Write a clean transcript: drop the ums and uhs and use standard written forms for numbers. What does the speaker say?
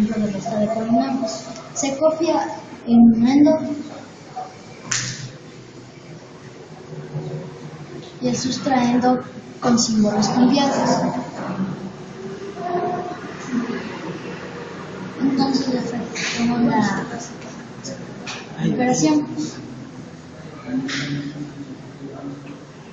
ejemplo de lista de polinomios. Se copia el numendo y el sustraendo con símbolos cambiados. Entonces efectuamos la operación.